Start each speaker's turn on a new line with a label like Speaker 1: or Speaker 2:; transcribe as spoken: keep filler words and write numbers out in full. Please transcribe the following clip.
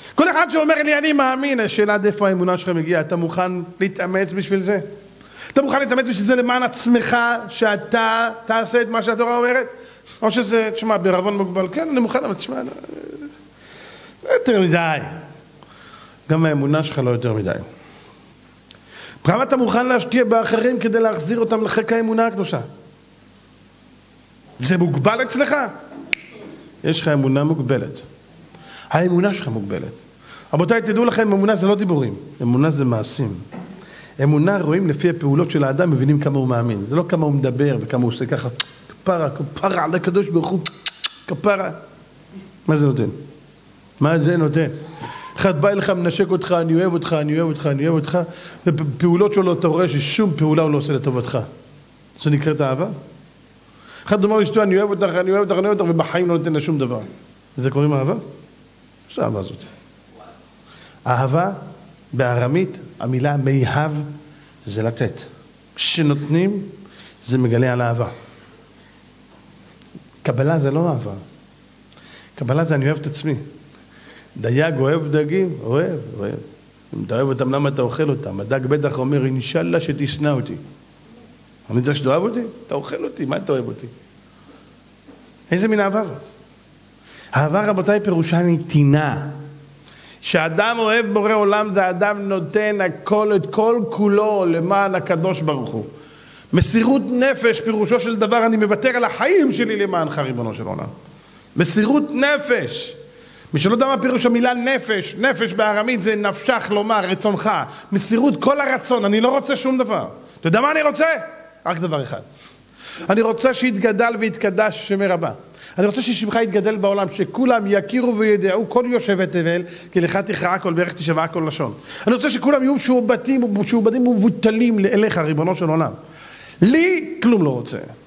Speaker 1: כל אחד שאומר לי אני מאמין, השאלה עד איפה האמונה שלך מגיעה, אתה מוכן להתאמץ בשביל זה? אתה מוכן להתאמץ בשביל זה למען עצמך, שאתה תעשה את מה שהתורה אומרת? או שזה, תשמע, בערבון מוגבל, כן, אני מוכן, אבל תשמע, לא יותר מדי. גם האמונה שלך לא יותר מדי. כמה אתה מוכן להשקיע באחרים כדי להחזיר אותם לחיק האמונה הקדושה? זה מוגבל אצלך? יש לך אמונה מוגבלת. האמונה שלך מוגבלת. רבותיי, תדעו לכם, אמונה זה לא דיבורים, אמונה זה מעשים. אמונה רואים לפי הפעולות של האדם, מבינים כמה הוא מאמין. זה לא כמה הוא מדבר וכמה הוא עושה ככה, כפרה, כפרה על הקדוש ברוך הוא, כפרה. מה זה נותן? מה זה נותן? אחד בא אליך, מנשק אותך, אני אוהב אותך, אני אוהב אותך, אני אוהב אותך, ופעולות שלו אתה רואה ששום פעולה הוא לא עושה לטובתך. זה נקראת אהבה? אחד אומר לשתו, אני אוהב אותך, אני אוהב אותך, אני אוהב אותך, ובחיים לא נותן לשום דבר. זה קוראים אהבה? זה אהבה הזאת. אהבה, בארמית, המילה מיהב, זה לתת. כשנותנים, זה מגלה על אהבה. קבלה זה לא אהבה. קבלה זה אני אוהב את עצמי. דייג אוהב דגים? אוהב, אוהב. אם אתה אוהב אותם, למה אתה אוכל אותם? הדג בטח אומר, אינשאללה שתשנא אותי. אני צריך שתאהב אותי? אתה אוכל אותי, מה אתה אוהב אותי? איזה מין אהבה זאת? אהבה, רבותיי, פירושה נתינה. שאדם אוהב בורא עולם, זה אדם נותן הכל, את כל כולו למען הקדוש ברוך הוא. מסירות נפש, פירושו של דבר, אני מוותר על החיים שלי למענך, ריבונו של עולם. מסירות נפש. מי שלא יודע מה פירוש המילה נפש, נפש בארמית זה נפשך, לומר, רצונך. מסירות כל הרצון, אני לא רוצה שום דבר. אתה יודע מה אני רוצה? רק דבר אחד. אני רוצה שיתגדל ויתקדש שמי רבה. אני רוצה ששמך יתגדל בעולם, שכולם יכירו וידעו כל יושבי תבל, כי לך תכרע כל ברך תשבע כל לשון. אני רוצה שכולם יהיו משועבדים, משועבדים ומבוטלים אליך, ריבונו של עולם. לי כלום לא רוצה.